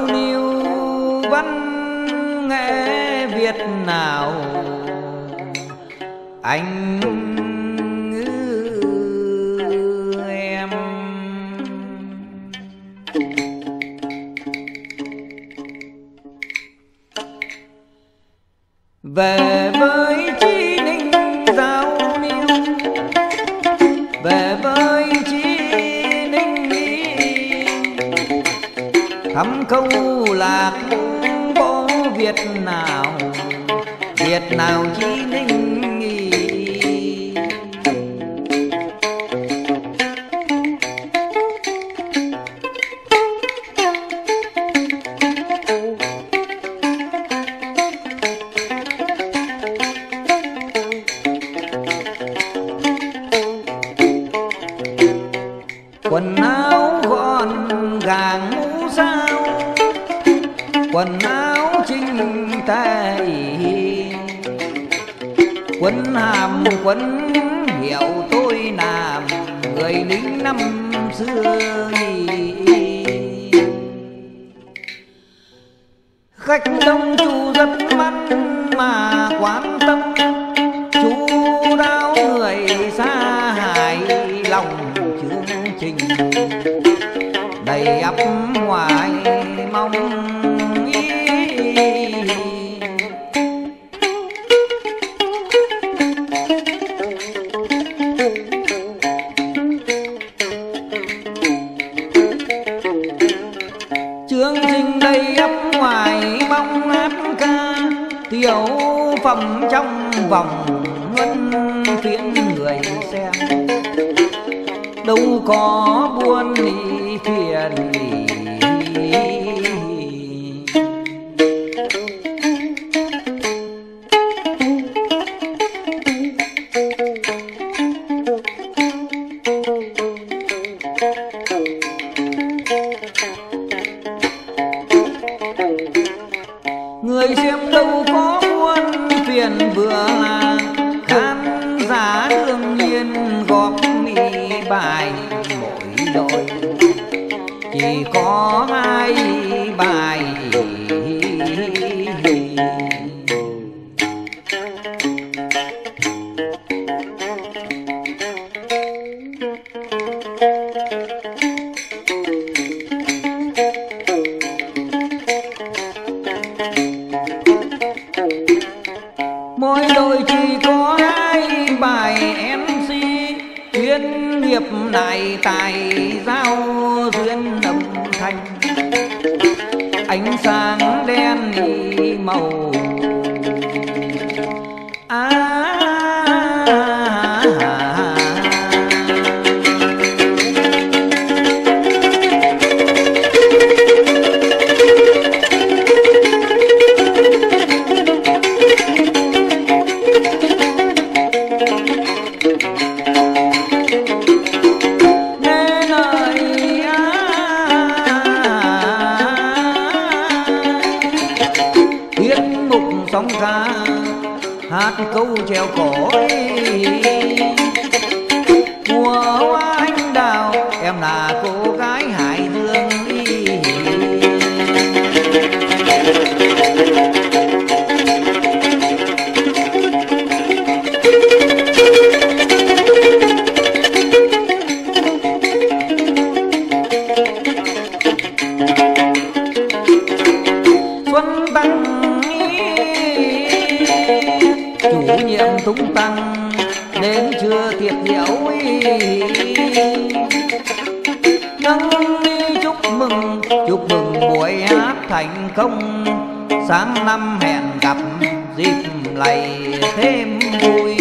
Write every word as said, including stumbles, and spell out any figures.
niu văn nghệ Việt nào anh em. Về với Chí Ninh giao niu, về với Chí Ninh thăm câu lạc bộ Việt nào, Việt nào Chí Ninh. Quần áo gọn gàng mũ sao, quần áo chinh tề, quân hàm quân hiệu tôi làm người lính năm xưa. Khách đông chú rất mắt mà quan tâm, chú đáo người xa hài lòng chương trình đầy ắp ngoài mong ý. Chương trình đầy ắp ngoài mong hát ca, tiểu phẩm trong vòng luân phiên người xem, đâu có buồn lý phiền lý. Người xem đâu có buồn phiền vừa là khán giả đương nhiên góp mi bài mỗi đội, chỉ có hai bài. Mỗi đội chỉ có hai bài em xê, chuyên nghiệp lại tài giao duyên âm thanh, ánh sáng đen màu à, à, à. Sóng ca hát câu treo cổ mùa hoa anh đào, em là cô gái Hải Dương. Xuân tăng chủ nhiệm tung tăng đến chưa tiệc rượu nâng chúc mừng chúc mừng buổi hát thành công, sáng năm hẹn gặp dịp lại thêm vui.